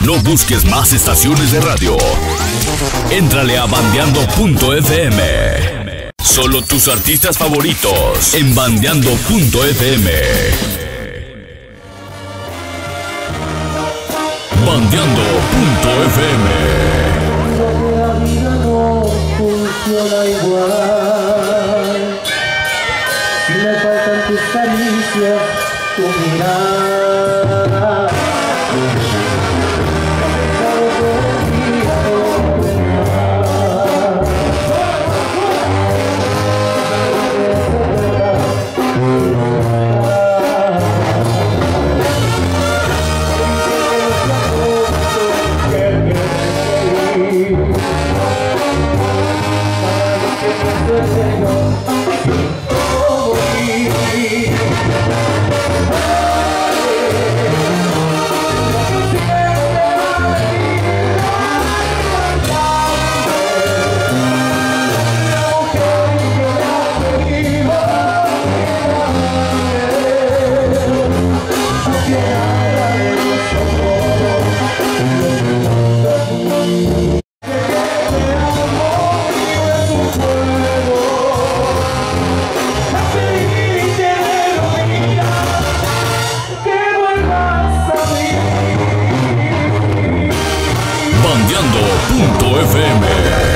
No busques más estaciones de radio. Éntrale a bandeando.fm. Solo tus artistas favoritos en bandeando.fm. Bandeando.fm. La vida no funciona igual. Si me faltan tus caricias, tu mirada. Bandeando.fm.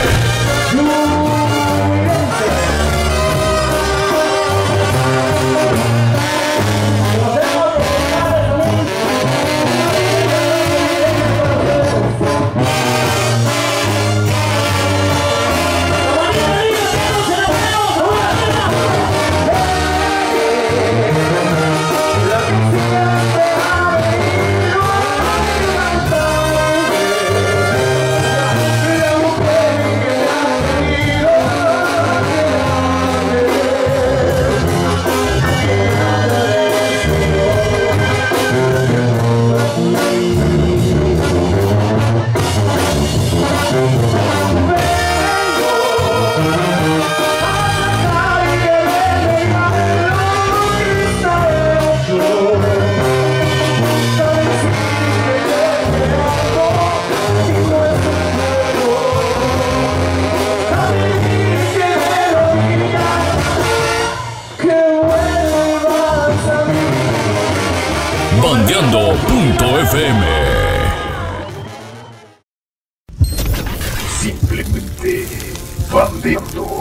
Bandeando.fm. Simplemente bandeando.